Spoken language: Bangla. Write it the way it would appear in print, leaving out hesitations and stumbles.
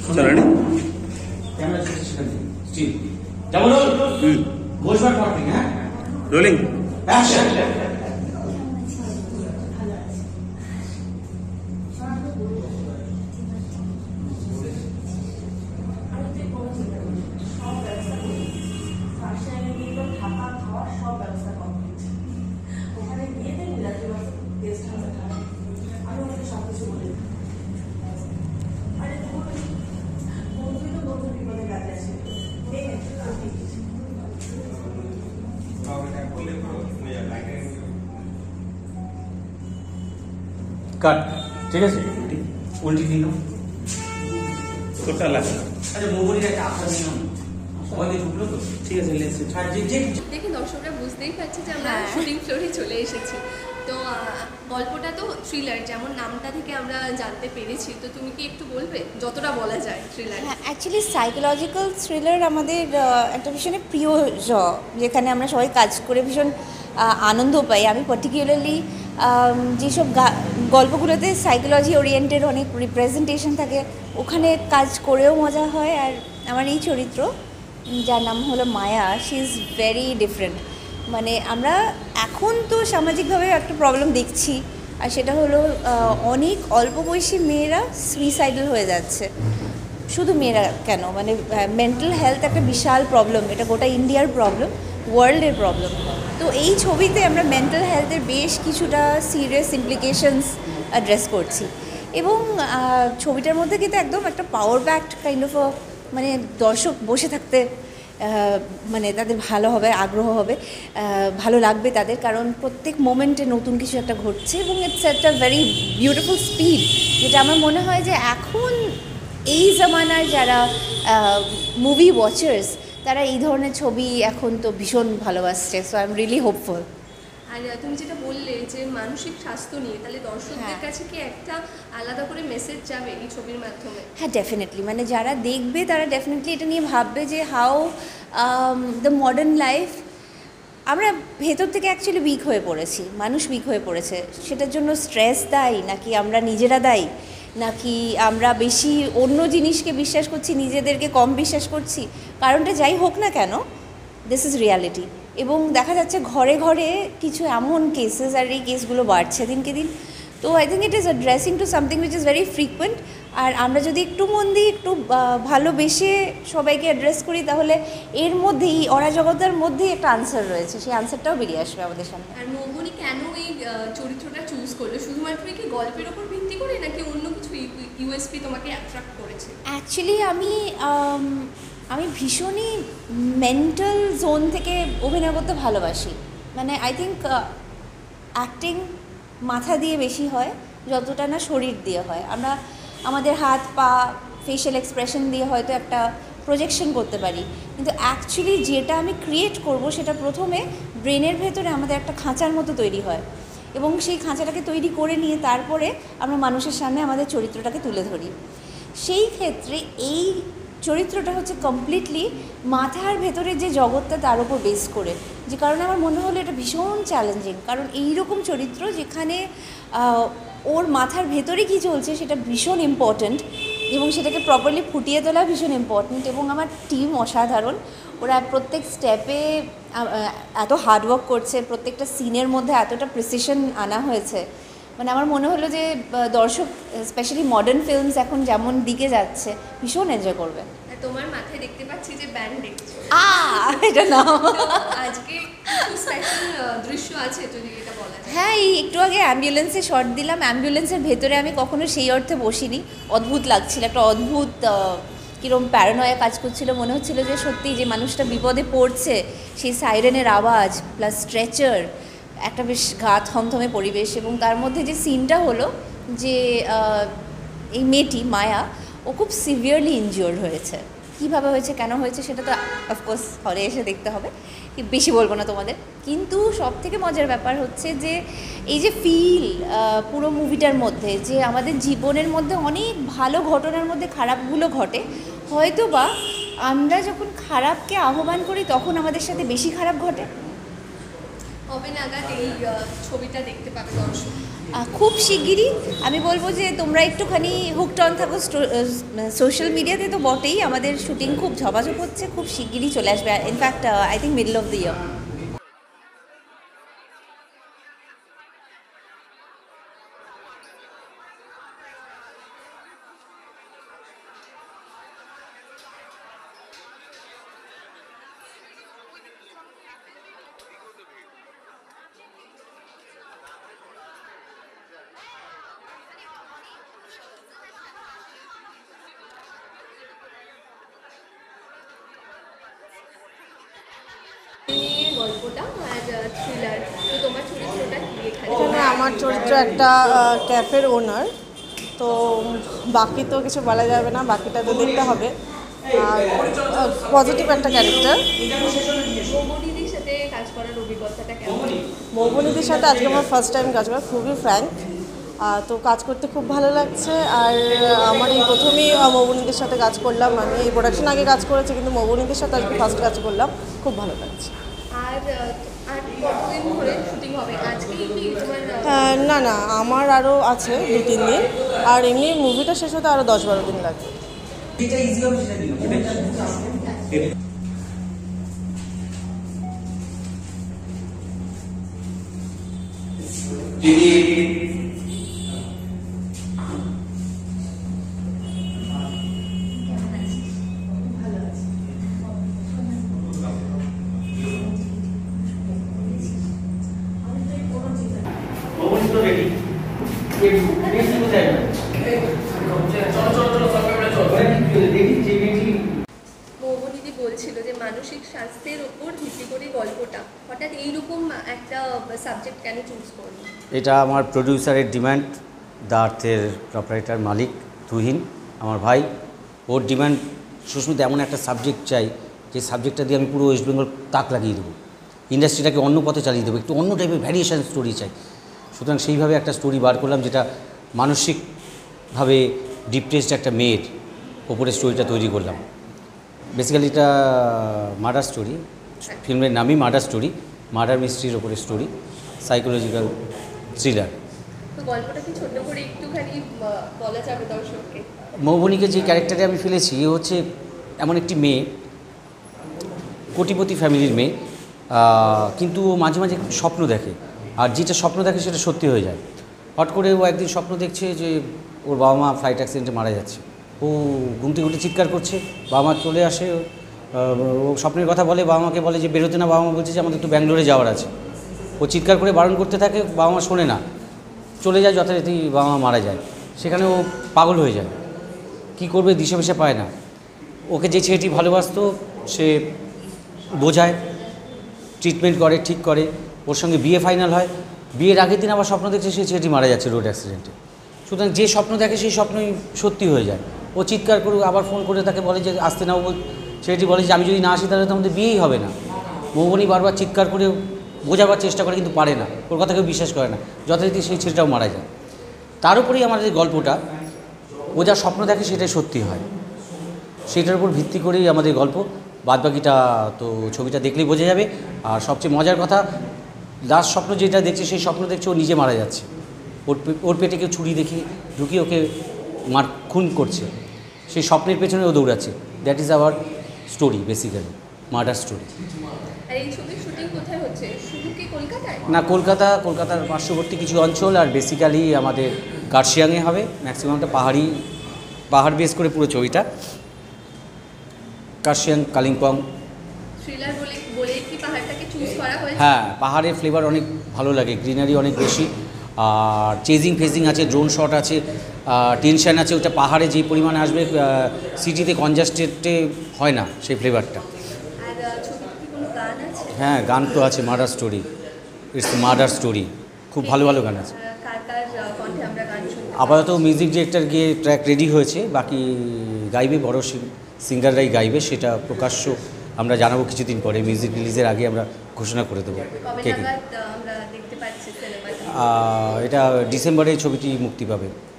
চলো রে camera still double roll voice over parting হ্যাঁ রোলিং অ্যাকশন কাট ঠিক আছে উল্টি দিন তোরটা লাগে আচ্ছা মোবাইলের একটা আশা দিন আমাদের ঢুকলো তো ঠিক আছে লেটস আর যে দেখে দর্শকরা বুঝতেই পারছে যে আমরা শুটিং ফ্লোরে চলে এসেছি। তো গল্পটা তো থ্রিলার, যেমন নামটা থেকে আমরা জানতে পেরেছি। তো তুমি কি একটু বলবে যতটা বলা যায় থ্রিলার? হ্যাঁ, অ্যাকচুয়ালি সাইকোলজিক্যাল থ্রিলার আমাদের একটা ভীষণই প্রিয় যেখানে আমরা সবাই কাজ করে ভীষণ আনন্দ পাই। আমি পার্টিকুলারলি যেসব গল্পগুলোতে সাইকোলজি ওরিয়েন্টেড অনেক রিপ্রেজেন্টেশন থাকে ওখানে কাজ করেও মজা হয়। আর আমার এই চরিত্র যার নাম হলো Maya, she is very different. মানে আমরা এখন তো সামাজিকভাবে একটা প্রবলেম দেখছি, আর সেটা হলো অনেক অল্প বয়সী মেয়েরা সুইসাইডাল হয়ে যাচ্ছে। শুধু মেয়েরা কেন, মানে মেন্টাল হেলথ একটা বিশাল প্রবলেম, এটা গোটা ইন্ডিয়ার প্রবলেম, ওয়ার্ল্ডের প্রবলেম। তো এই ছবিতে আমরা মেন্টাল হেলথের বেশ কিছুটা সিরিয়াস ইমপ্লিকেশনস অ্যাড্রেস করছি। এবং ছবিটার মধ্যে কিন্তু একদম একটা পাওয়ার প্যাকড কাইন্ড অফ মানে দর্শক বসে থাকতে মানে তাদের ভালো হবে, আগ্রহ হবে, ভালো লাগবে তাদের, কারণ প্রত্যেক মোমেন্টে নতুন কিছু একটা ঘটছে এবং ইটস একটা ভেরি বিউটিফুল স্পিড, যেটা আমার মনে হয় যে এখন এই জামানার যারা মুভি ওয়াচার্স তারা এই ধরনের ছবি এখন তো ভীষণ ভালোবাসছে। So I am really hopeful. আর তুমি যেটা বললে যে মানসিক স্বাস্থ্য নিয়ে, তাহলে দর্শকদের কাছে কি একটা আলাদা করে মেসেজ যাবে এই ছবির মাধ্যমে? হ্যাঁ, ডেফিনেটলি। মানে যারা দেখবে তারা ডেফিনেটলি এটা নিয়ে ভাববে যে হাউ দ্য মডার্ন লাইফ, আমরা ভেতর থেকে অ্যাকচুয়ালি উইক হয়ে পড়েছি, মানুষ উইক হয়ে পড়েছে। সেটার জন্য স্ট্রেস দায়ী নাকি আমরা নিজেরা দায়ী, নাকি আমরা বেশি অন্য জিনিসকে বিশ্বাস করছি, নিজেদেরকে কম বিশ্বাস করছি, কারণটা যাই হোক না কেন, দিস ইজ রিয়ালিটি। এবং দেখা যাচ্ছে ঘরে ঘরে কিছু এমন কেসেস, আর এই কেসগুলো বাড়ছে দিনকে দিন। তো I think it is addressing to something which is very frequent. আর আমরা যদি একটু মন দিয়ে একটু ভালোবেসে সবাইকে অ্যাড্রেস করি, তাহলে এর মধ্যেই অরাজকতার মধ্যেই একটা আনসার রয়েছে, সেই আনসারটাও বেরিয়ে আসবে আমাদের সামনে। আর মৌবনি কেন এই চরিত্রটা চুজ করলো? শুধুমাত্র কি গল্পের ওপর ভিত্তি করে, নাকি অন্য কিছু ইউএসপি তোমাকে অ্যাট্রাক্ট করেছে? অ্যাকচুয়ালি আমি ভীষণই মেন্টাল জোন থেকে অভিনয় করতে ভালোবাসি। মানে আই থিঙ্ক অ্যাক্টিং মাথা দিয়ে বেশি হয় যতটা না শরীর দিয়ে হয়। আমরা আমাদের হাত পা ফেশিয়াল এক্সপ্রেশন দিয়ে হয়তো একটা প্রজেকশন করতে পারি, কিন্তু অ্যাকচুয়ালি যেটা আমি ক্রিয়েট করব সেটা প্রথমে ব্রেনের ভেতরে আমাদের একটা খাঁচার মতো তৈরি হয়, এবং সেই খাঁচাটাকে তৈরি করে নিয়ে তারপরে আমরা মানুষের সামনে আমাদের চরিত্রটাকে তুলে ধরি। সেই ক্ষেত্রে এই চরিত্রটা হচ্ছে কমপ্লিটলি মাথার ভেতরে যে জগৎটা তার উপর বেস করে, যে কারণে আমার মনে হলো এটা ভীষণ চ্যালেঞ্জিং। কারণ এই রকম চরিত্র যেখানে ওর মাথার ভেতরে কী চলছে সেটা ভীষণ ইম্পর্ট্যান্ট, এবং সেটাকে প্রপারলি ফুটিয়ে তোলা ভীষণ ইম্পর্ট্যান্ট। এবং আমার টিম অসাধারণ, ওরা প্রত্যেক স্টেপে এত হার্ডওয়ার্ক করছে, প্রত্যেকটা সিনের মধ্যে এতটা প্রিসিশন আনা হয়েছে। মানে আমার মনে হলো যে দর্শক স্পেশালি মডার্ন ফিল্মস এখন যেমন দিকে যাচ্ছে ভীষণ এনজয় করবে। তোমার মাথায় দেখতে পাচ্ছি যে ব্যান্ড দেখছো, এটা না আজকে কিছু স্পেশাল দৃশ্য আছে যদি এটা বলা যায়? হ্যাঁ, এই একটু আগে অ্যাম্বুলেন্সে শট দিলাম। অ্যাম্বুলেন্সের ভেতরে আমি কখনো সেই অর্থে বসিনি, অদ্ভুত লাগছিল, একটা অদ্ভুত কীরকম প্যারানয়া কাজ করছিল। মনে হচ্ছিল যে সত্যি যে মানুষটা বিপদে পড়ছে, সেই সাইরেনের আওয়াজ প্লাস স্ট্রেচার, একটা বেশ গা থমথমে পরিবেশ। এবং তার মধ্যে যে সিনটা হলো যে এই মেয়েটি মায়া, ও খুব সিভিয়ারলি ইনজিওর্ড হয়েছে। কীভাবে হয়েছে, কেন হয়েছে, সেটা তো অফকোর্স হলে এসে দেখতে হবে, বেশি বলবো না তোমাদের। কিন্তু সবথেকে মজার ব্যাপার হচ্ছে যে এই যে ফিল পুরো মুভিটার মধ্যে, যে আমাদের জীবনের মধ্যে অনেক ভালো ঘটনার মধ্যে খারাপগুলো ঘটে, হয়তো বা আমরা যখন খারাপকে আহ্বান করি তখন আমাদের সাথে বেশি খারাপ ঘটে। কবে নাগাদ এই ছবিটা দেখতে পাবে দর্শক? খুব শিগগিরই আমি বলবো যে তোমরা একটুখানি হুকড অন থাকো, সোশ্যাল মিডিয়াতে তো বটেই, আমাদের শুটিং খুব ঝপাঝপ হচ্ছে, খুব শিগগিরই চলে আসবে, in fact I think middle of the year. নিয়ে গল্পটা আর থ্রিলার, তো তোমার চরিত্রটা কি এখানে? এখানে আমার চরিত্র একটা ক্যাফের ওনার, তো বাকি তো কিছু বলা যাবে না, বাকিটা তো দেখতে হবে। আর পজিটিভ একটা ক্যারেক্টার। মৌবনিদির সাথে কাজ করার অভিজ্ঞতাটা কেমন? মৌবনিদির সাথে আজকে আমার ফার্স্ট টাইম কাজ করা, খুবই ফ্র্যাঙ্ক, তো কাজ করতে খুব ভালো লাগছে। আর আমার এই প্রথমেই মৌবনিদির সাথে কাজ করলাম, আমি এই প্রোডাকশন আগে কাজ করেছি, কিন্তু মৌবনিদির সাথে আজকে ফার্স্ট কাজ করলাম, খুব ভালো লাগছে। আর কতদিন ধরে শুটিং হবে? আজকেই কি তোমার? না না, আমার আরও আছে 2-3 দিন, আর এমনি মুভিটা শেষ হতে আরও 10-12 দিন লাগবে। মৌবনিদি বলছিল যে মানসিক স্বাস্থ্যের উপর ভিত্তি করে গল্পটা, হঠাৎ এইরকম একটা সাবজেক্ট কেন চুজ করলো? এটা আমার প্রডিউসারের ডিমান্ড, দ্য আর্থের প্রপারেটর মালিক তুহিন আমার ভাই, ওর ডিমান্ড সুস্মিতা এমন একটা সাবজেক্ট চাই যে সাবজেক্টটা দিয়ে আমি পুরো ওয়েস্ট বেঙ্গল তাক লাগিয়ে দেবো, ইন্ডাস্ট্রিটাকে অন্য পথে চালিয়ে দেবো, একটু অন্য টাইপের ভ্যারিয়েশন স্টোরি চাই। সুতরাং সেইভাবে একটা স্টোরি বার করলাম, যেটা মানসিকভাবে ডিপ্রেসড একটা মেয়ের ওপরে স্টোরিটা তৈরি করলাম। বেসিক্যালি এটা মার্ডার স্টোরি, ফিল্মের নামই মার্ডার স্টোরি, মার্ডার মিস্ট্রির ওপরে স্টোরি, সাইকোলজিক্যাল থ্রিলার। তো গল্পটা কি ছোট করে একটুখানি বলা যাবে দর্শককে? মৌবনীকে যে ক্যারেক্টারে আমি ফেলেছি, এ হচ্ছে এমন একটি মেয়ে, কোটিপতি ফ্যামিলির মেয়ে, কিন্তু ও মাঝে মাঝে স্বপ্ন দেখে, আর যেটা স্বপ্ন দেখে সেটা সত্যি হয়ে যায়। হট করে ও একদিন স্বপ্ন দেখছে যে ওর বাবা মা ফ্লাইট অ্যাক্সিডেন্টে মারা যাচ্ছে, ও ঘুমতে ঘুমতে চিৎকার করছে, বাবা মা চলে আসে, ও স্বপ্নের কথা বলে, বাবা মাকে বলে যে বেরোতে না, বাবা মা বলছে যে আমাদের একটু ব্যাঙ্গালোরে যাওয়ার আছে। ও চিৎকার করে বারণ করতে থাকে, বাবা মা শোনে না, চলে যায়, যথারীতি বাবা মা মারা যায়। সেখানে ও পাগল হয়ে যায়, কী করবে দিশে পায় না। ওকে যে ছেলেটি ভালোবাসতো সে বোঝায়, ট্রিটমেন্ট করে, ঠিক করে, ওর সঙ্গে বিয়ে ফাইনাল হয়। বিয়ের আগের দিন আবার স্বপ্ন দেখছে সেই ছেলেটি মারা যাচ্ছে রোড অ্যাক্সিডেন্টে। সুতরাং যে স্বপ্ন দেখে সেই স্বপ্নই সত্যি হয়ে যায়। ও চিৎকার করে আবার ফোন করে তাকে বলে যে আসতে না, ছেলেটি বলে যে আমি যদি না আসি তাহলে তো আমাদের বিয়েই হবে না। মৌবনী বারবার চিৎকার করে বোঝাবার চেষ্টা করে, কিন্তু পারে না, ওর কথা কেউ বিশ্বাস করে না, যথারীতি সেই ছেলেটাও মারা যায়। তার উপরেই আমাদের গল্পটা, ও যা স্বপ্ন দেখে সেটাই সত্যি হয়, সেটার উপর ভিত্তি করেই আমাদের গল্প। বাদবাকিটা তো ছবিটা দেখলেই বোঝা যাবে। আর সবচেয়ে মজার কথা, লাস্ট স্বপ্ন যেটা দেখছে সেই স্বপ্ন দেখছে ও নিজে মারা যাচ্ছে, ওর পেটে কেউ ছুরি দেখে ঢুকিয়ে ওকে খুন করছে, সেই স্বপ্নের পেছনে ও দৌড়াচ্ছে। That is our story, basically murder story. আর এই ছবির শুটিং কোথায় হচ্ছে? শুধু কি কলকাতায়? না, কলকাতার পার্শ্ববর্তী কিছু অঞ্চল, আর বেসিক্যালি আমাদের কার্শিয়াংয়ে হবে। ম্যাক্সিমামটা পাহাড় বেস করে পুরো ছবিটা, কার্শিয়াং, কালিম্পং। থ্রিলার বলে কি পাহাড়টাকে চুজ করা হয়েছে? হ্যাঁ, পাহাড়ের ফ্লেভার অনেক ভালো লাগে, গ্রিনারি অনেক বেশি, আর ফেজিং আছে, ড্রোন শট আছে, টেনশন আছে। ওটা পাহাড়ে যে পরিমাণে আসবে, সিটিতে কনজাস্টেডে হয় না সেই ফ্লেভারটা। আর ছবিতে কি কোনো গান আছে? হ্যাঁ, গান তো আছে, murder story, it's murder story, খুব ভালো গান আছে। কার কণ্ঠে আমরা গান শুনবো? আপাতত মিউজিক ডিরেক্টর গিয়ে ট্র্যাক রেডি হয়েছে, বাকি গাইবে বড় সিঙ্গাররাই গাইবে, সেটা প্রকাশ্য আমরা জানাবো কিছুদিন পরে। মিউজিক রিলিজের আগে আমরা ঘোষণা করে দেবো কে কে। আমরা দেখতে পাচ্ছি সিনেমাটা? এটা ডিসেম্বরে ছবিটি মুক্তি পাবে।